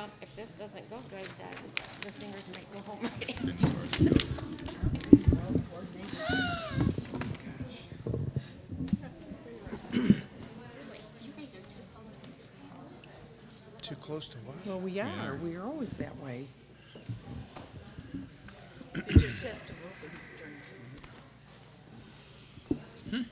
if this doesn't go good, then the singers might go home. Too close to what? Well, we are. We are always that way. You just have to move and turn.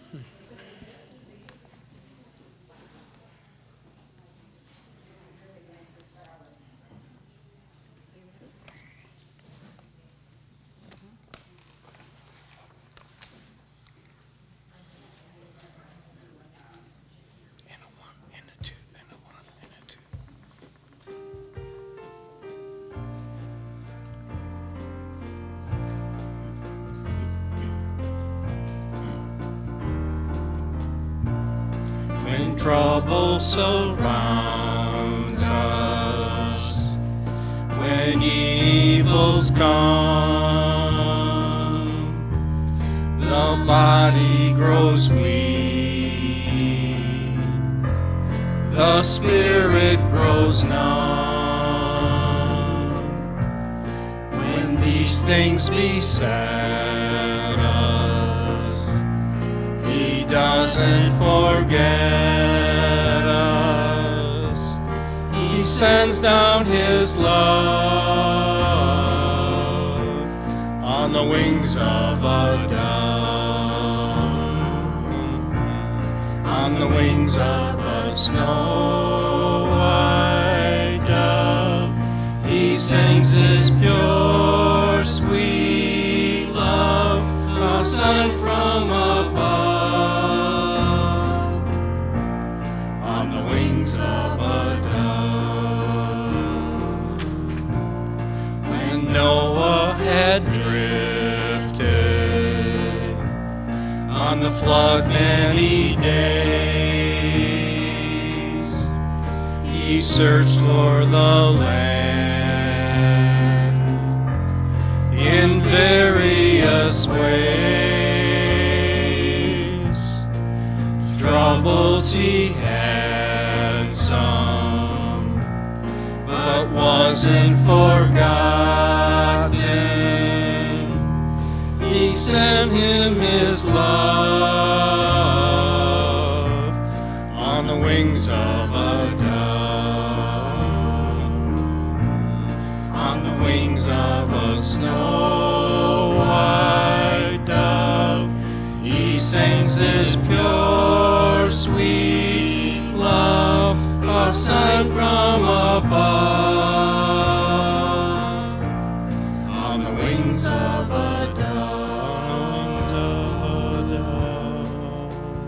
And a one, and a two, and a one, and a two. When trouble surrounds us, when evils come, the body grows weak, the spirit grows numb. When these things beset us, He doesn't forget us. He sends down His love on the wings of a dove, on the wings of a snow white dove. He sings His pure, sweet love, a sign from above. Wings of a dove. When Noah had drifted on the flood many days, he searched for the land in various ways. Troubles he had some, but wasn't forgotten. He sent him His love on the wings of a dove, on the wings of a snow white dove. He sings His pure, sweet love, a sign from above, on the wings of a dove, of a dove.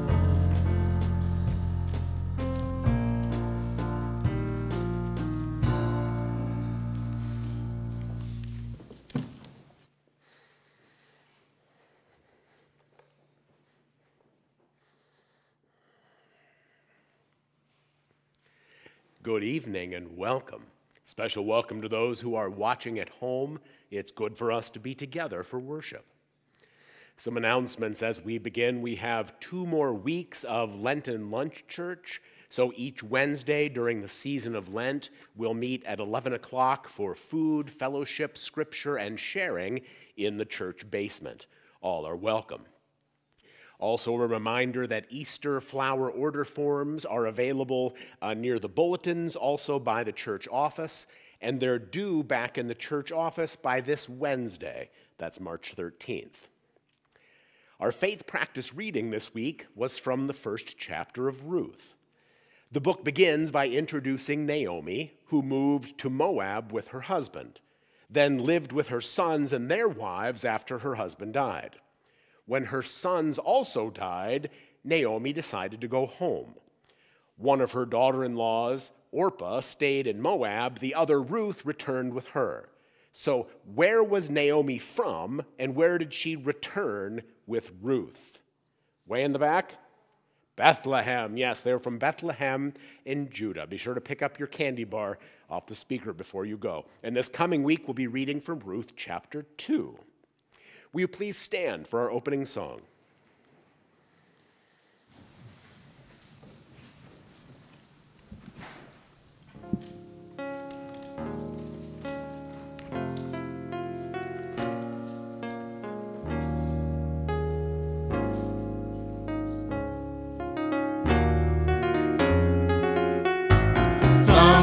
Good evening and welcome. Special welcome to those who are watching at home. It's good for us to be together for worship. Some announcements as we begin. We have 2 more weeks of Lenten Lunch Church. So each Wednesday during the season of Lent, we'll meet at 11 o'clock for food, fellowship, scripture, and sharing in the church basement. All are welcome. Also, a reminder that Easter flower order forms are available near the bulletins, also by the church office, and they're due back in the church office by this Wednesday. That's March 13th. Our faith practice reading this week was from the first chapter of Ruth. The book begins by introducing Naomi, who moved to Moab with her husband, then lived with her sons and their wives after her husband died. When her sons also died, Naomi decided to go home. One of her daughter-in-laws, Orpah, stayed in Moab. The other, Ruth, returned with her. So where was Naomi from, and where did she return with Ruth? Way in the back? Bethlehem. Yes, they were from Bethlehem in Judah. Be sure to pick up your candy bar off the speaker before you go. And this coming week, we'll be reading from Ruth chapter 2. Will you please stand for our opening song?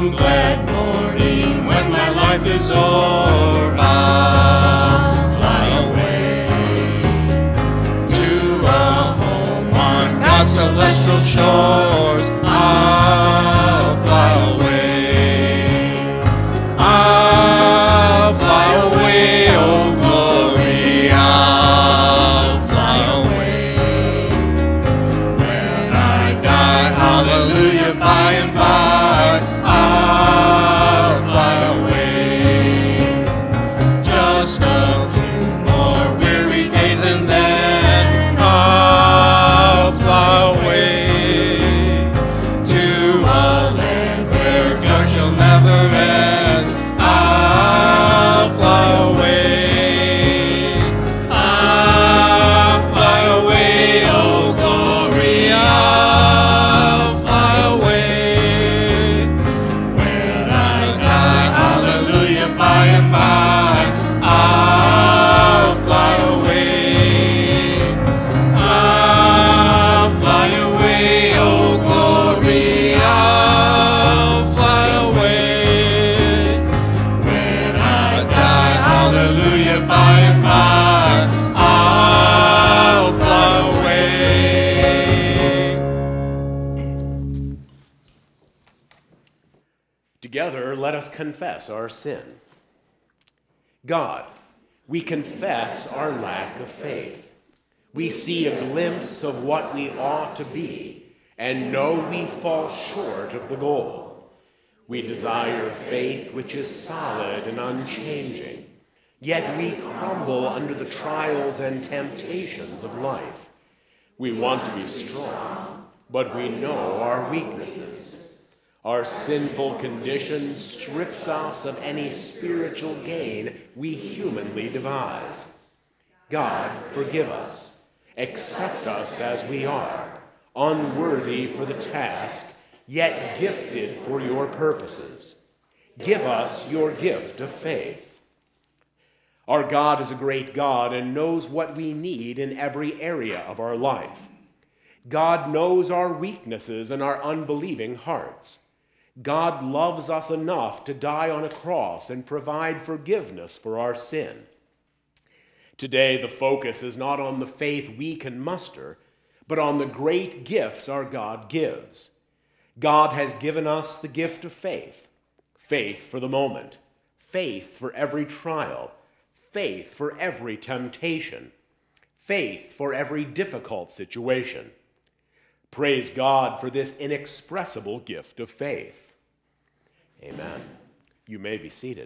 some glad morning when my life is o'er, I'll fly away to a home on God's celestial shores. I'll fly away. I'll fly away, oh glory, I'll fly away. When I die, hallelujah, by and by, I'll fly away. Just a few more weary days and then I'll fly away to a land where joy shall never end. I'll fly away. I'll fly away, oh glory, I'll fly away. When I die, hallelujah, by and by, I'll fly away. I'll fly away, oh glory, I'll fly away. When I die, hallelujah, by and by, I'll fly away. Together, let us confess our sin. God, we confess our lack of faith. We see a glimpse of what we ought to be and know we fall short of the goal. We desire faith which is solid and unchanging, yet we crumble under the trials and temptations of life. We want to be strong, but we know our weaknesses. Our sinful condition strips us of any spiritual gain we humanly devise. God, forgive us. Accept us as we are, unworthy for the task, yet gifted for your purposes. Give us your gift of faith. Our God is a great God and knows what we need in every area of our life. God knows our weaknesses and our unbelieving hearts. God loves us enough to die on a cross and provide forgiveness for our sin. Today, the focus is not on the faith we can muster, but on the great gifts our God gives. God has given us the gift of faith. Faith for the moment, faith for every trial, faith for every temptation, faith for every difficult situation. Praise God for this inexpressible gift of faith. Amen. You may be seated.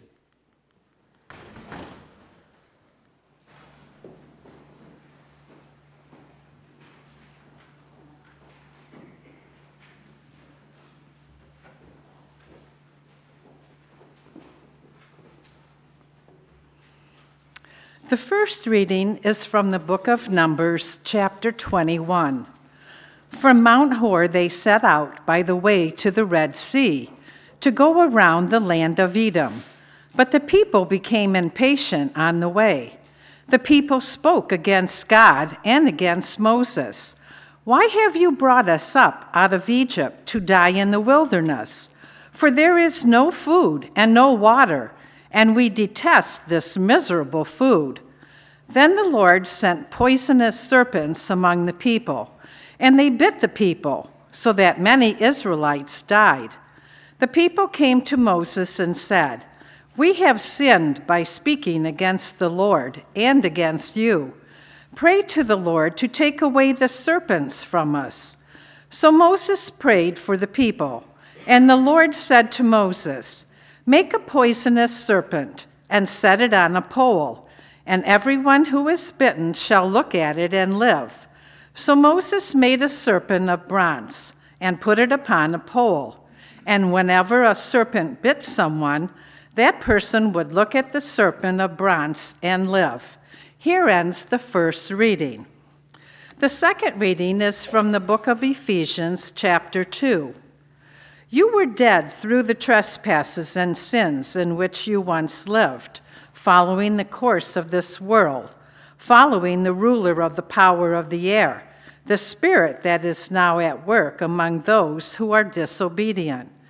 The first reading is from the book of Numbers, chapter 21. From Mount Hor they set out by the way to the Red Sea to go around the land of Edom. But the people became impatient on the way. The people spoke against God and against Moses. "Why have you brought us up out of Egypt to die in the wilderness? For there is no food and no water, and we detest this miserable food." Then the Lord sent poisonous serpents among the people, and they bit the people, so that many Israelites died. The people came to Moses and said, "We have sinned by speaking against the Lord and against you. Pray to the Lord to take away the serpents from us." So Moses prayed for the people, and the Lord said to Moses, "Make a poisonous serpent and set it on a pole, and everyone who is bitten shall look at it and live." So Moses made a serpent of bronze and put it upon a pole. And whenever a serpent bit someone, that person would look at the serpent of bronze and live. Here ends the first reading. The second reading is from the book of Ephesians, chapter 2. You were dead through the trespasses and sins in which you once lived, following the course of this world, following the ruler of the power of the air, the spirit that is now at work among those who are disobedient.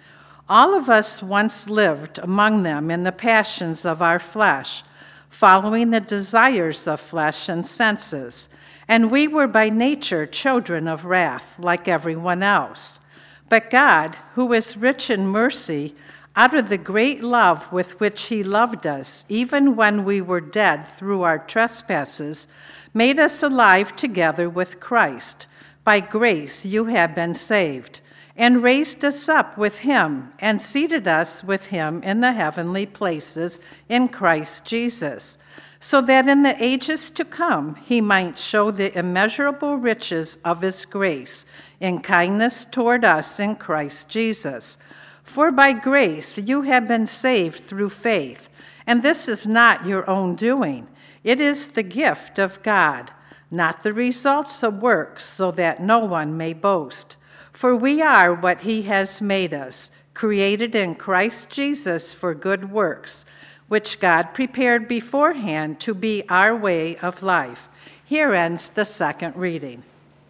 All of us once lived among them in the passions of our flesh, following the desires of flesh and senses, and we were by nature children of wrath, like everyone else. But God, who is rich in mercy, out of the great love with which he loved us, even when we were dead through our trespasses, made us alive together with Christ. By grace you have been saved, and raised us up with him, and seated us with him in the heavenly places in Christ Jesus, so that in the ages to come he might show the immeasurable riches of his grace in kindness toward us in Christ Jesus. For by grace you have been saved through faith, and this is not your own doing. It is the gift of God, not the results of works, so that no one may boast. For we are what he has made us, created in Christ Jesus for good works, which God prepared beforehand to be our way of life. Here ends the second reading.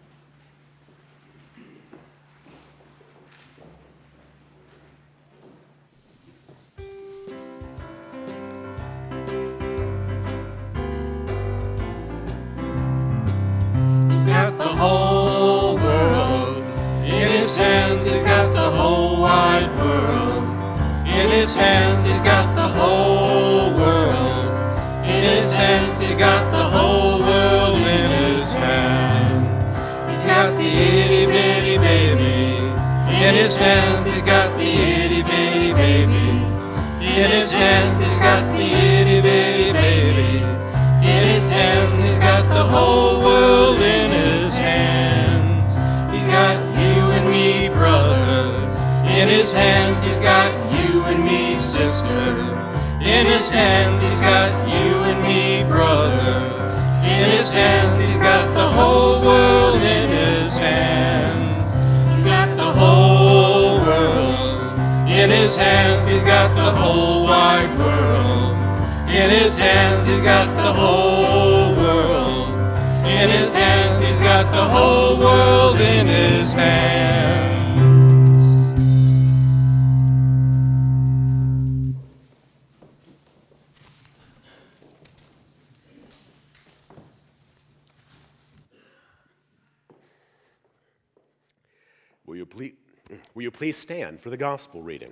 He's got the whole world in his hands. He's got the whole wide world in his hands. He's got the whole world in his hands. He's got the whole world in his hands. He's got the itty bitty baby in his hands. He's got the itty bitty baby in his hands. He's got the itty bitty baby in his hands. He's got the whole world in his hands. He's got you and me, brother, in his hands. He's got you and me, sister, in his hands. He's got you and me, brother, in his hands. He's got the whole world in his hands. He's got the whole world in his hands. He's got the whole wide world in his hands. He's got the whole world in his hands. He's got the whole world in his hands. Will you please stand for the gospel reading?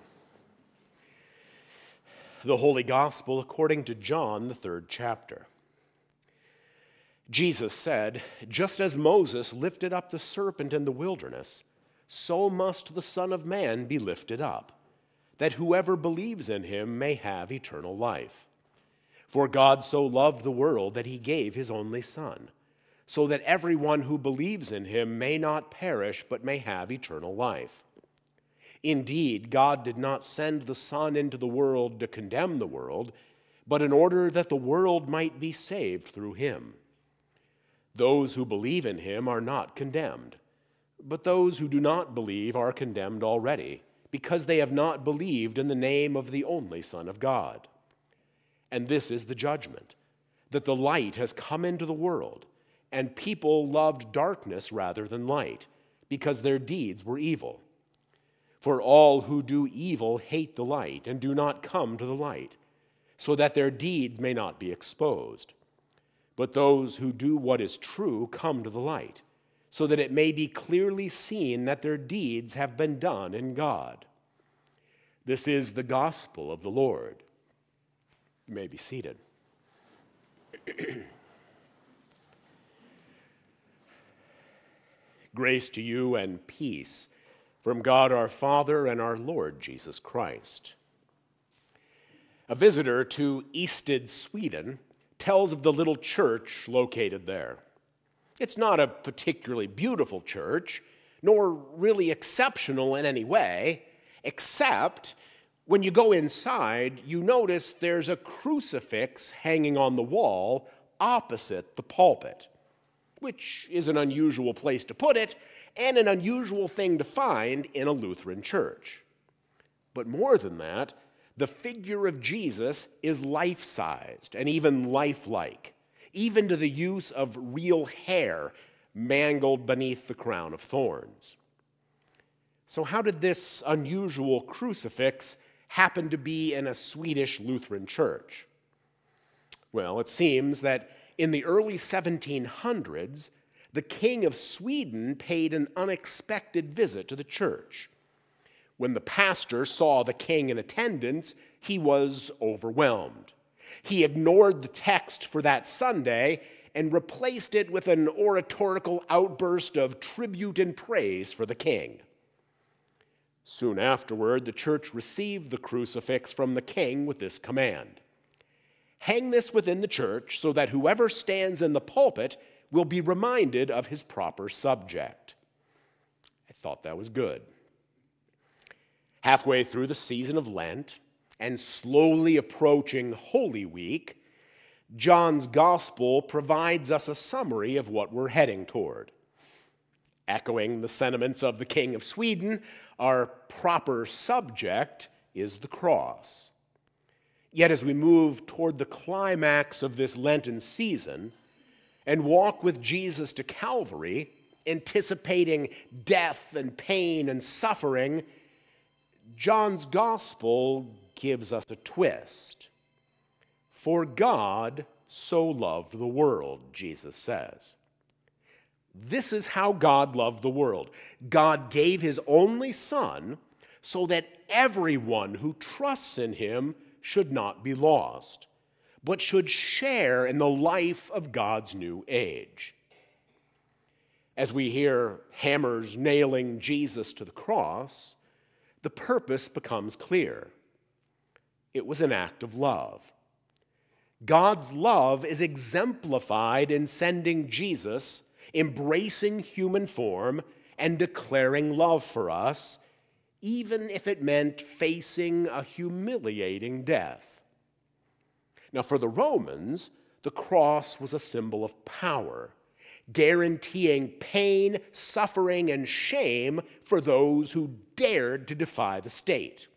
The Holy Gospel according to John, the 3rd chapter. Jesus said, "Just as Moses lifted up the serpent in the wilderness, so must the Son of Man be lifted up, that whoever believes in him may have eternal life. For God so loved the world that he gave his only Son, so that everyone who believes in him may not perish but may have eternal life. Indeed, God did not send the Son into the world to condemn the world, but in order that the world might be saved through him. Those who believe in him are not condemned, but those who do not believe are condemned already, because they have not believed in the name of the only Son of God. And this is the judgment, that the light has come into the world, and people loved darkness rather than light, because their deeds were evil. For all who do evil hate the light and do not come to the light, so that their deeds may not be exposed. But those who do what is true come to the light, so that it may be clearly seen that their deeds have been done in God." This is the gospel of the Lord. You may be seated. Grace to you and peace from God our Father and our Lord Jesus Christ. A visitor to Easted, Sweden, tells of the little church located there. It's not a particularly beautiful church, nor really exceptional in any way, except when you go inside, you notice there's a crucifix hanging on the wall opposite the pulpit, which is an unusual place to put it and an unusual thing to find in a Lutheran church. But more than that, the figure of Jesus is life-sized and even lifelike, even to the use of real hair mangled beneath the crown of thorns. So how did this unusual crucifix happen to be in a Swedish Lutheran church? Well, it seems that in the early 1700s, the King of Sweden paid an unexpected visit to the church. When the pastor saw the king in attendance, he was overwhelmed. He ignored the text for that Sunday and replaced it with an oratorical outburst of tribute and praise for the king. Soon afterward, the church received the crucifix from the king with this command: "Hang this within the church so that whoever stands in the pulpit will be reminded of his proper subject." I thought that was good. Halfway through the season of Lent and slowly approaching Holy Week, John's Gospel provides us a summary of what we're heading toward. Echoing the sentiments of the King of Sweden, our proper subject is the cross. Yet as we move toward the climax of this Lenten season and walk with Jesus to Calvary, anticipating death and pain and suffering, John's Gospel gives us a twist. For God so loved the world, Jesus says. This is how God loved the world. God gave his only Son so that everyone who trusts in him should not be lost, but should share in the life of God's new age. As we hear hammers nailing Jesus to the cross, the purpose becomes clear. It was an act of love. God's love is exemplified in sending Jesus, embracing human form, and declaring love for us, even if it meant facing a humiliating death. Now, for the Romans, the cross was a symbol of power, guaranteeing pain, suffering, and shame for those who dared to defy the state.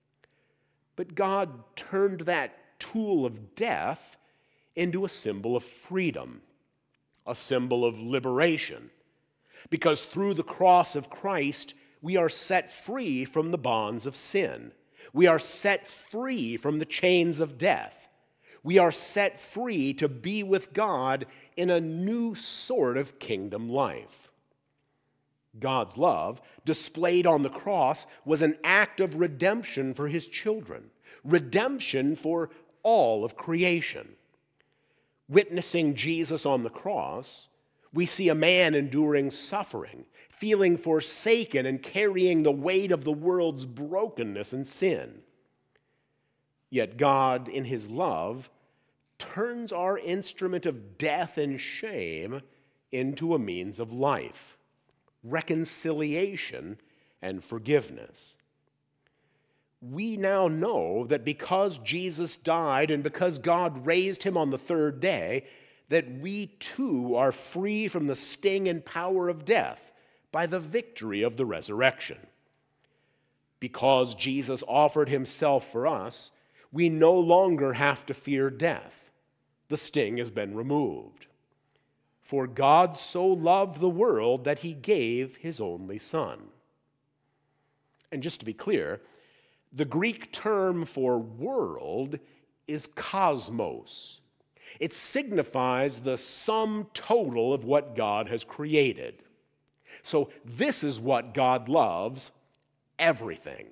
But God turned that tool of death into a symbol of freedom, a symbol of liberation, because through the cross of Christ, we are set free from the bonds of sin. We are set free from the chains of death. We are set free to be with God in a new sort of kingdom life. God's love, displayed on the cross, was an act of redemption for his children, redemption for all of creation. Witnessing Jesus on the cross, we see a man enduring suffering, feeling forsaken and carrying the weight of the world's brokenness and sin. Yet God, in his love, turns our instrument of death and shame into a means of life, reconciliation, and forgiveness. We now know that because Jesus died and because God raised him on the third day, that we too are free from the sting and power of death by the victory of the resurrection. Because Jesus offered himself for us, we no longer have to fear death. The sting has been removed. For God so loved the world that he gave his only Son. And just to be clear, the Greek term for world is cosmos. It signifies the sum total of what God has created. So this is what God loves: everything.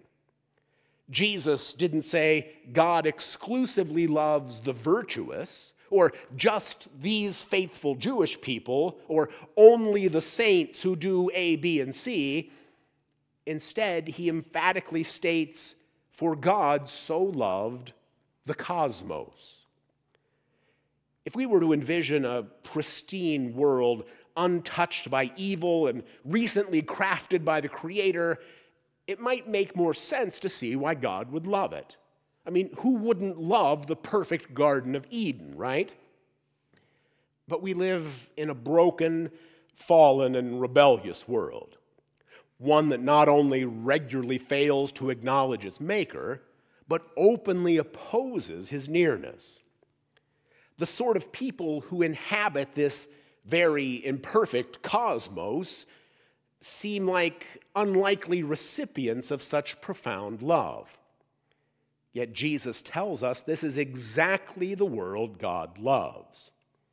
Jesus didn't say God exclusively loves the virtuous, or just these faithful Jewish people, or only the saints who do A, B, and C. Instead, he emphatically states, for God so loved the cosmos. If we were to envision a pristine world untouched by evil and recently crafted by the Creator, it might make more sense to see why God would love it. I mean, who wouldn't love the perfect Garden of Eden, right? But we live in a broken, fallen, and rebellious world. One that not only regularly fails to acknowledge its maker, but openly opposes his nearness. The sort of people who inhabit this very imperfect cosmos seem like unlikely recipients of such profound love. Yet Jesus tells us this is exactly the world God loves.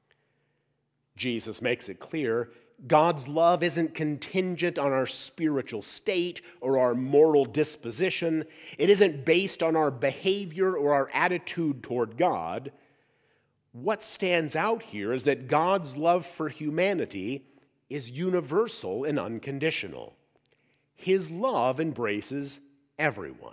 Jesus makes it clear God's love isn't contingent on our spiritual state or our moral disposition. It isn't based on our behavior or our attitude toward God. What stands out here is that God's love for humanity is universal and unconditional. His love embraces everyone.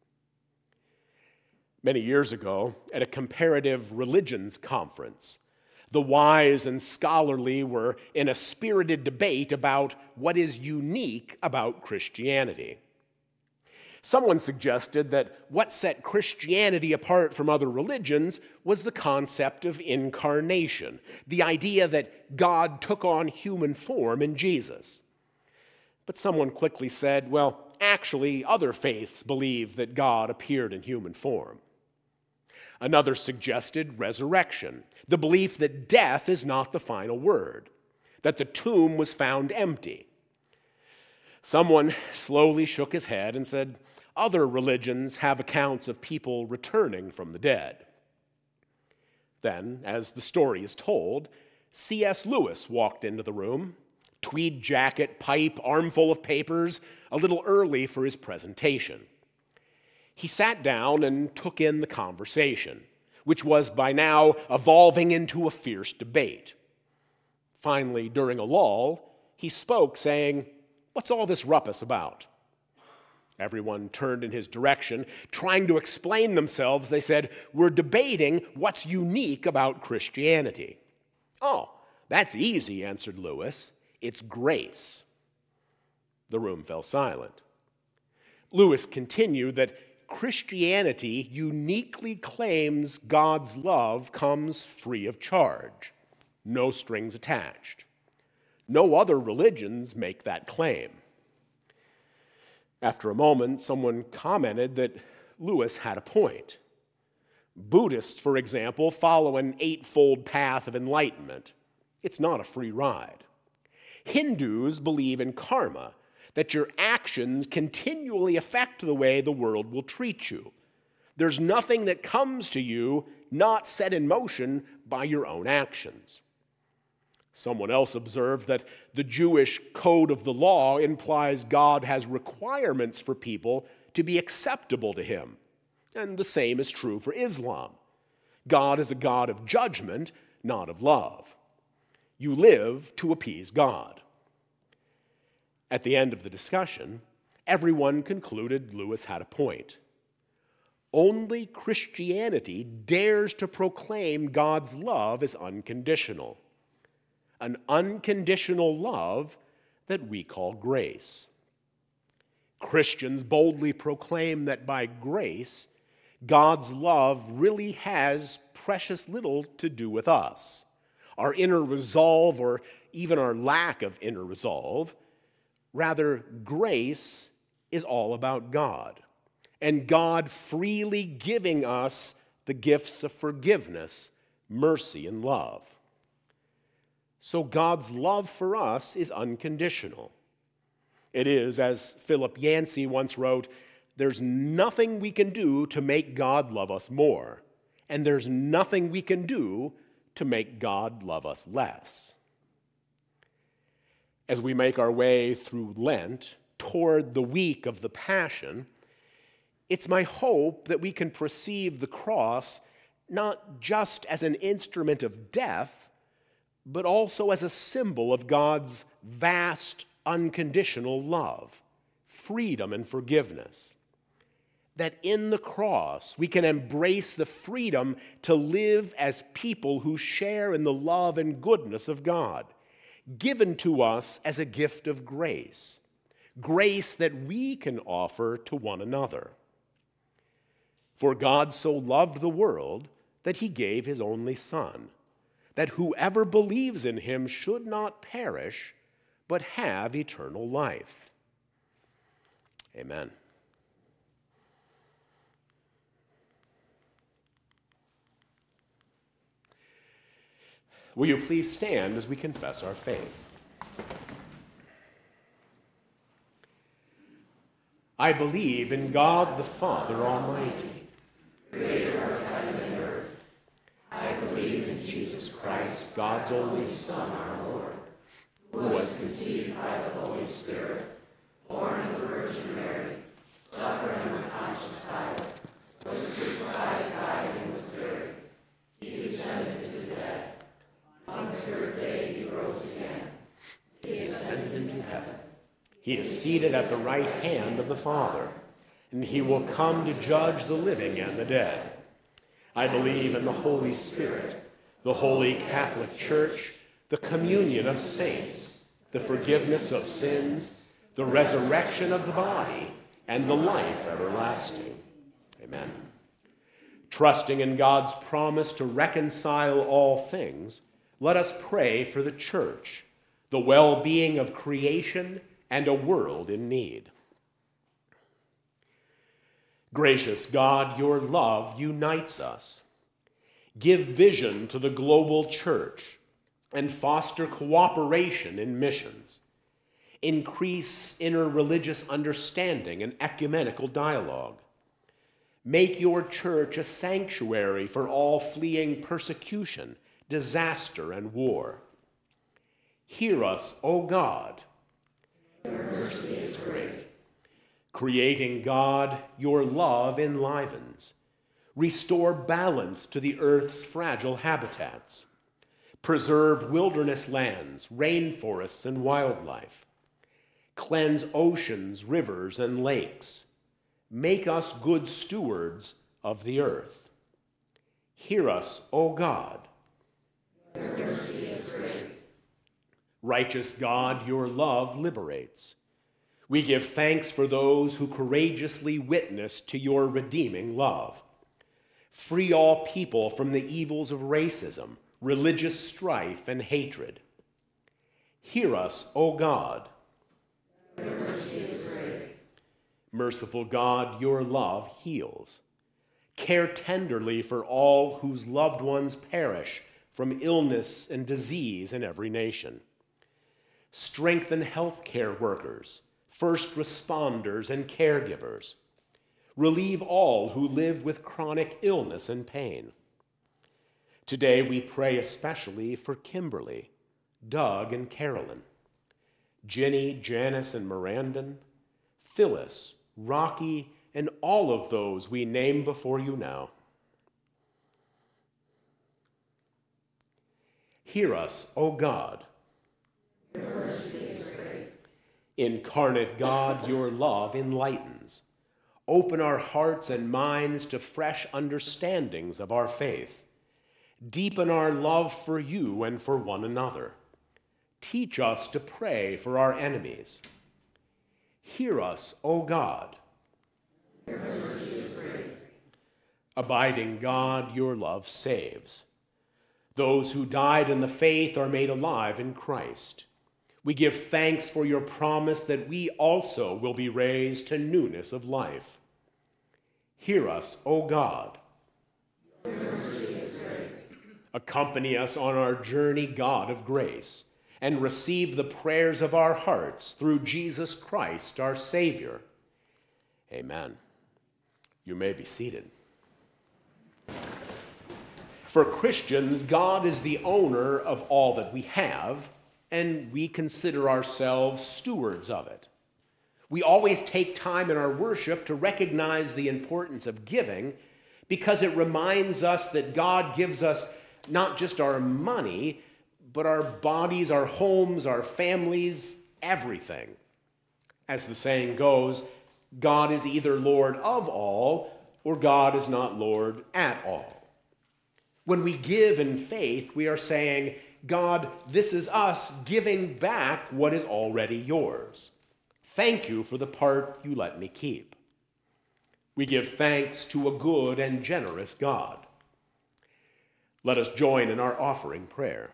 Many years ago, at a comparative religions conference, the wise and scholarly were in a spirited debate about what is unique about Christianity. Someone suggested that what set Christianity apart from other religions was the concept of incarnation, the idea that God took on human form in Jesus. But someone quickly said, well, actually, other faiths believe that God appeared in human form. Another suggested resurrection, the belief that death is not the final word, that the tomb was found empty. Someone slowly shook his head and said, other religions have accounts of people returning from the dead. Then, as the story is told, C.S. Lewis walked into the room, tweed jacket, pipe, armful of papers, a little early for his presentation. He sat down and took in the conversation, which was by now evolving into a fierce debate. Finally, during a lull, he spoke, saying, "What's all this rumpus about?" Everyone turned in his direction, trying to explain themselves. They said, "We're debating what's unique about Christianity." "Oh, that's easy," answered Lewis. "It's grace." The room fell silent. Lewis continued that Christianity uniquely claims God's love comes free of charge, no strings attached. No other religions make that claim. After a moment, someone commented that Lewis had a point. Buddhists, for example, follow an eightfold path of enlightenment. It's not a free ride. Hindus believe in karma, that your actions continually affect the way the world will treat you. There's nothing that comes to you not set in motion by your own actions. Someone else observed that the Jewish code of the law implies God has requirements for people to be acceptable to him. And the same is true for Islam. God is a God of judgment, not of love. You live to appease God. At the end of the discussion, everyone concluded Lewis had a point. Only Christianity dares to proclaim God's love as unconditional, an unconditional love that we call grace. Christians boldly proclaim that by grace, God's love really has precious little to do with us, our inner resolve or even our lack of inner resolve. Rather, grace is all about God, and God freely giving us the gifts of forgiveness, mercy, and love. So God's love for us is unconditional. It is, as Philip Yancey once wrote, there's nothing we can do to make God love us more, and there's nothing we can do to make God love us less. As we make our way through Lent toward the week of the Passion, it's my hope that we can perceive the cross not just as an instrument of death, but also as a symbol of God's vast, unconditional love, freedom, and forgiveness. That in the cross, we can embrace the freedom to live as people who share in the love and goodness of God, given to us as a gift of grace, grace that we can offer to one another. For God so loved the world that he gave his only Son, that whoever believes in him should not perish, but have eternal life. Amen. Will you please stand as we confess our faith? I believe in God the Father Almighty, I believe in Jesus Christ, God's only Son, our Lord, who was conceived by the Holy Spirit, born of the Virgin Mary, suffered under Pontius Pilate, was crucified, died, and was buried. He descended to the dead. On the third day he rose again. He ascended into heaven. He is seated at the right hand of the Father, and he will come to judge the living and the dead. I believe in the Holy Spirit, the Holy Catholic Church, the communion of saints, the forgiveness of sins, the resurrection of the body, and the life everlasting. Amen. Trusting in God's promise to reconcile all things, let us pray for the church, the well-being of creation, and a world in need. Gracious God, your love unites us. Give vision to the global church and foster cooperation in missions. Increase interreligious understanding and ecumenical dialogue. Make your church a sanctuary for all fleeing persecution, disaster, and war. Hear us, O God. Your mercy is great. Creating God, your love enlivens. Restore balance to the earth's fragile habitats. Preserve wilderness lands, rainforests, and wildlife. Cleanse oceans, rivers, and lakes. Make us good stewards of the earth. Hear us, O God. Your mercy is great. Righteous God, your love liberates. We give thanks for those who courageously witness to your redeeming love. Free all people from the evils of racism, religious strife, and hatred. Hear us, O God. Your mercy is great. Merciful God, your love heals. Care tenderly for all whose loved ones perish from illness and disease in every nation. Strengthen healthcare workers, first responders, and caregivers. Relieve all who live with chronic illness and pain. Today we pray especially for Kimberly, Doug, and Carolyn, Ginny, Janice, and Miranda, Phyllis, Rocky, and all of those we name before you now. Hear us, O God. Your mercy is great. Incarnate God, your love enlightens. Open our hearts and minds to fresh understandings of our faith. Deepen our love for you and for one another. Teach us to pray for our enemies. Hear us, O God. Your mercy is great. Abiding God, your love saves. Those who died in the faith are made alive in Christ. We give thanks for your promise that we also will be raised to newness of life. Hear us, O God. Your mercy is great. Accompany us on our journey, God of grace, and receive the prayers of our hearts through Jesus Christ, our Savior. Amen. You may be seated. For Christians, God is the owner of all that we have, and we consider ourselves stewards of it. We always take time in our worship to recognize the importance of giving because it reminds us that God gives us not just our money, but our bodies, our homes, our families, everything. As the saying goes, God is either Lord of all or God is not Lord at all. When we give in faith, we are saying, God, this is us giving back what is already yours. Thank you for the part you let me keep. We give thanks to a good and generous God. Let us join in our offering prayer.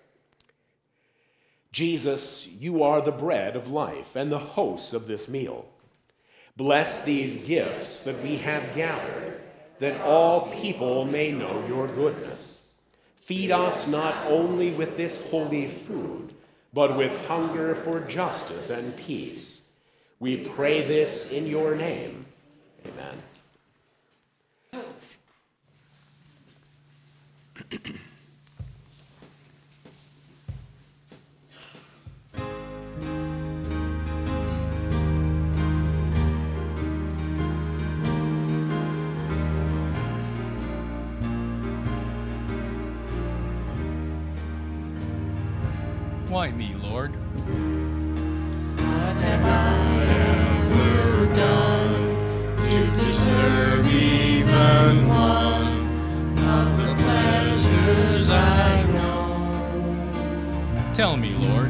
Jesus, you are the bread of life and the host of this meal. Bless these gifts that we have gathered, that all people may know your goodness. Feed us not only with this holy food, but with hunger for justice and peace. We pray this in your name. Amen. Why me, Lord? What have I ever done to deserve even one of the pleasures I know? Tell me, Lord.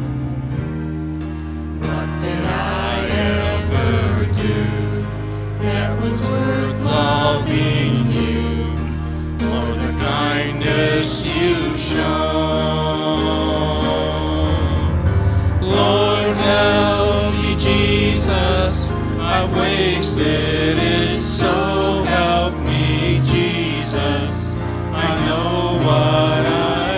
What did I ever do that was worth loving you for the kindness you've shown? Lord, help me, Jesus, I've wasted it, so help me, Jesus, I know what I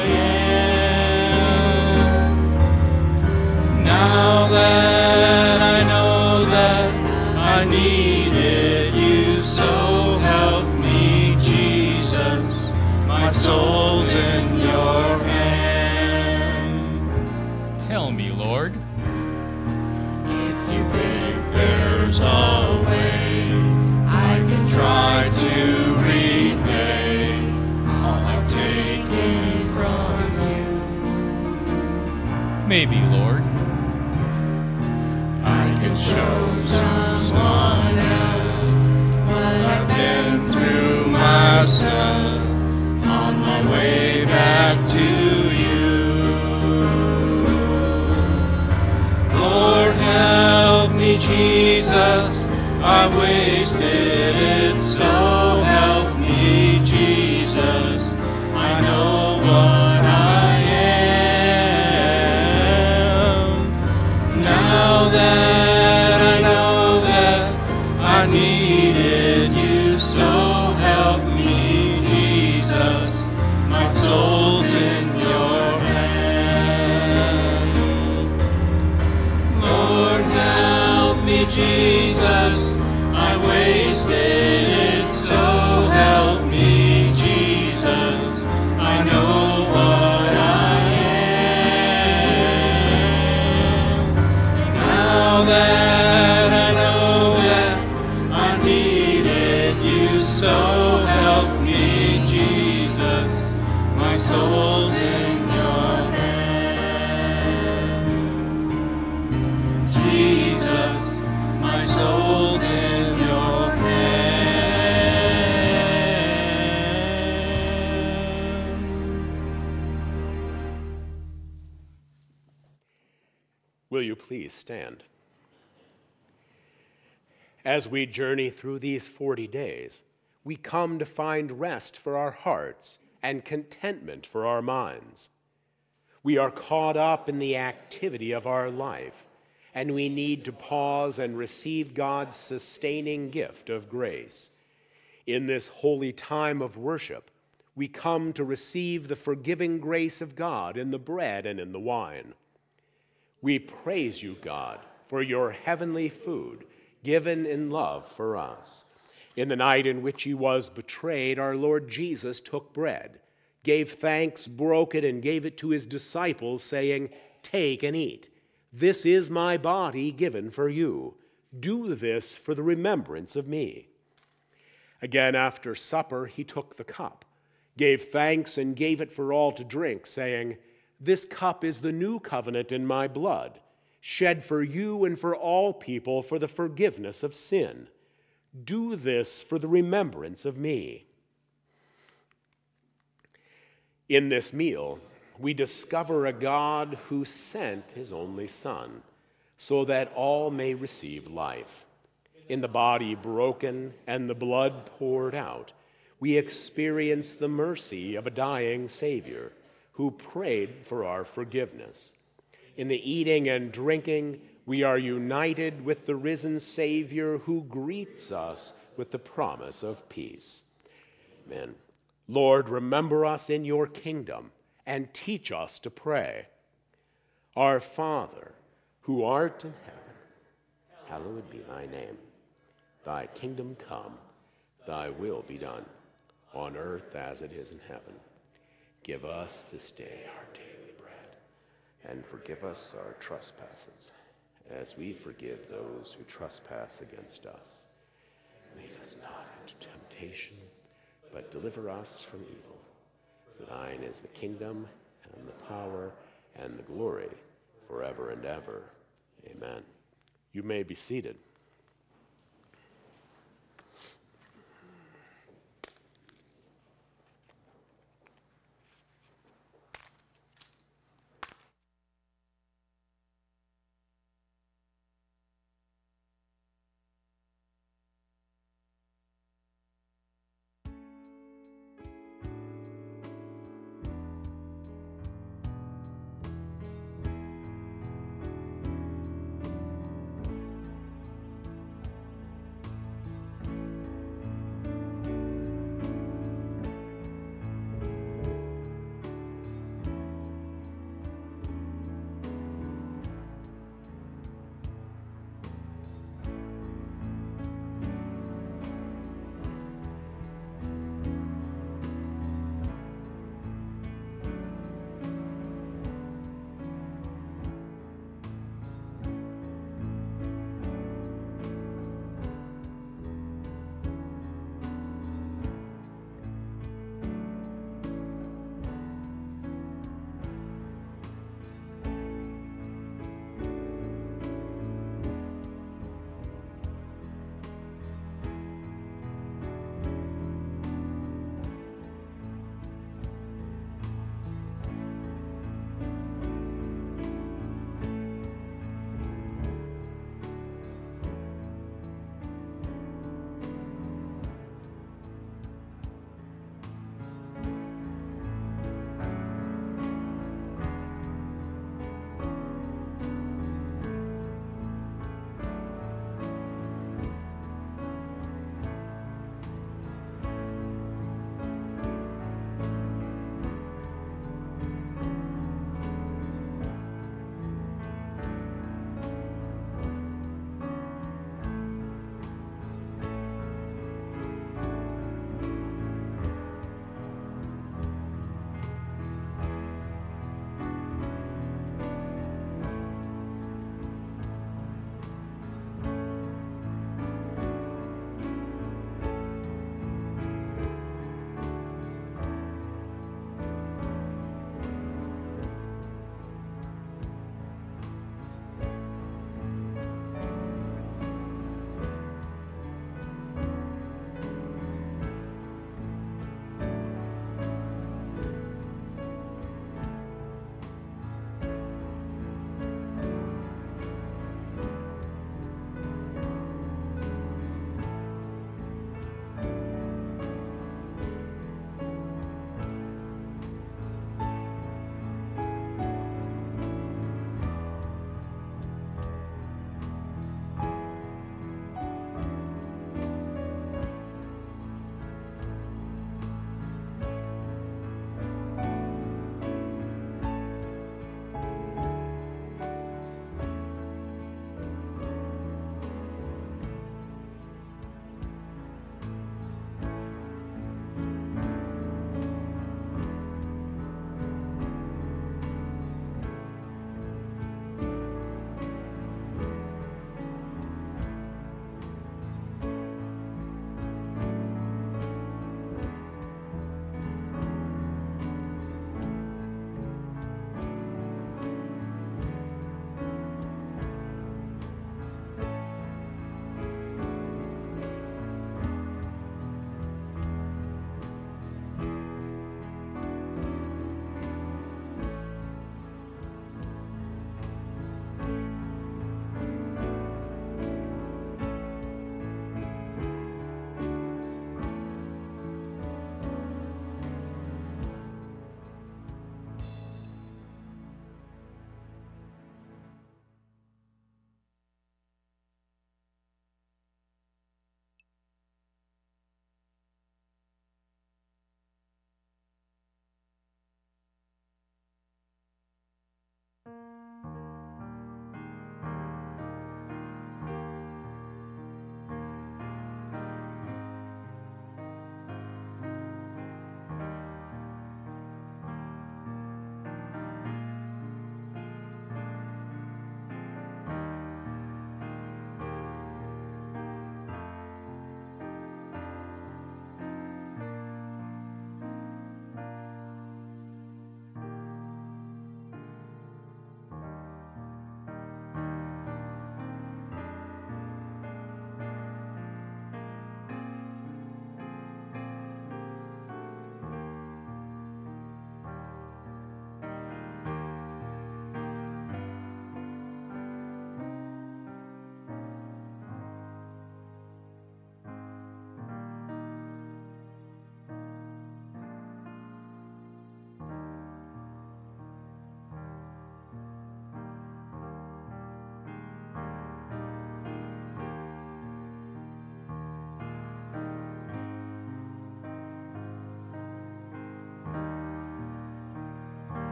am. Now that I know that I needed you, so help me, Jesus, my soul's in your hand. Tell me, Lord. If you think there's a way I can try to repay all I've taken from you, Maybe, Lord. I can show someone else what I've been through myself on my way back to you. Lord, help me, Jesus, I've wasted it, so help me, Jesus, I know what I am. Now that I know that I needed you, so help me, Jesus, my soul's in your hand. Lord, help me, Jesus, I wasted it, so help me, Jesus, I know what I am. Now that I know that I needed you, so help me, Jesus, my soul's in your hand. Jesus, my soul's in your hand. Will you please stand? As we journey through these 40 days, we come to find rest for our hearts and contentment for our minds. We are caught up in the activity of our life, and we need to pause and receive God's sustaining gift of grace. In this holy time of worship, we come to receive the forgiving grace of God in the bread and in the wine. We praise you, God, for your heavenly food given in love for us. In the night in which he was betrayed, our Lord Jesus took bread, gave thanks, broke it, and gave it to his disciples, saying, "Take and eat. This is my body given for you. Do this for the remembrance of me." Again, after supper, he took the cup, gave thanks, and gave it for all to drink, saying, "This cup is the new covenant in my blood, shed for you and for all people for the forgiveness of sin. Do this for the remembrance of me." In this meal, we discover a God who sent his only Son, so that all may receive life. In the body broken and the blood poured out, we experience the mercy of a dying Savior who prayed for our forgiveness. In the eating and drinking, we are united with the risen Savior who greets us with the promise of peace. Amen. Lord, remember us in your kingdom and teach us to pray. Our Father, who art in heaven, hallowed be thy name. Thy kingdom come, thy will be done, on earth as it is in heaven. Give us this day our daily bread, and forgive us our trespasses, as we forgive those who trespass against us. Lead us not into temptation, but deliver us from evil. For thine is the kingdom, and the power, and the glory, forever and ever. Amen. You may be seated.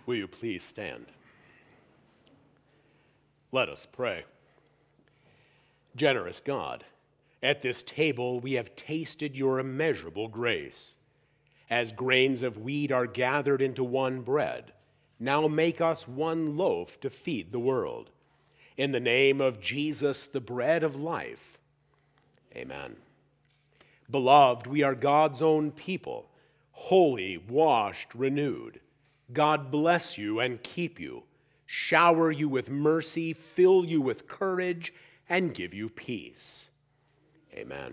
Will you please stand? Let us pray. Generous God, at this table we have tasted your immeasurable grace. As grains of wheat are gathered into one bread, now make us one loaf to feed the world. In the name of Jesus, the bread of life. Amen. Beloved, we are God's own people, holy, washed, renewed. God bless you and keep you, shower you with mercy, fill you with courage, and give you peace. Amen.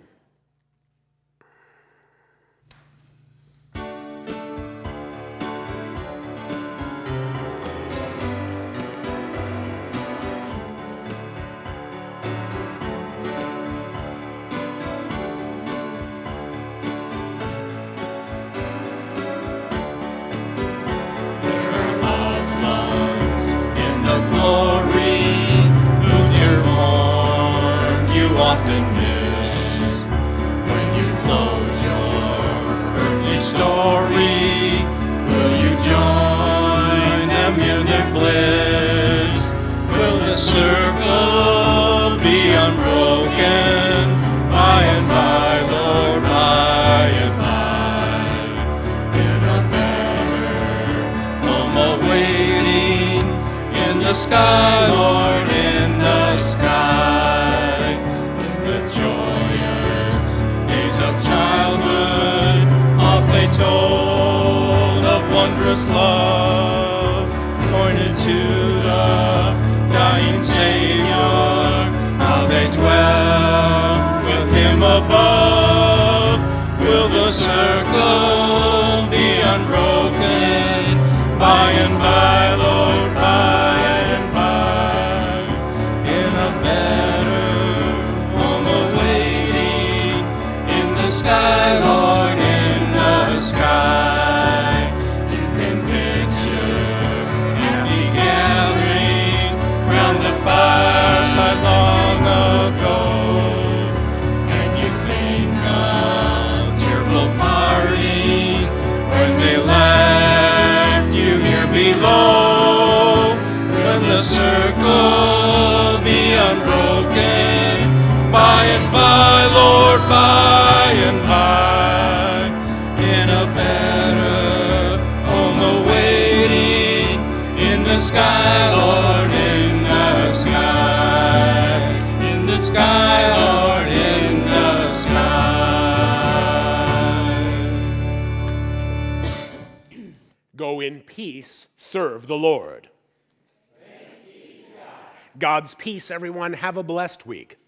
Often miss when you close your earthly story. Will you join them in their bliss? Will the circle be unbroken by and by, Lord, by and by? In a better home awaiting in the sky, Lord, in the sky. Joyous days of childhood, oft they told of wondrous love, pointed to the dying Savior, how they dwell with him above. Will the circle be unbroken by and by, Lord, by and by, in a better sky, Lord, in the sky. You can picture happy gatherings round the fireside long ago, and you think of cheerful parties when they left you here below. Will the circle be unbroken by and by, Lord, by and by, in a better home awaiting in the sky, Lord, in the sky, in the sky, Lord, in the sky. Go in peace, serve the Lord. God's peace, everyone. Have a blessed week.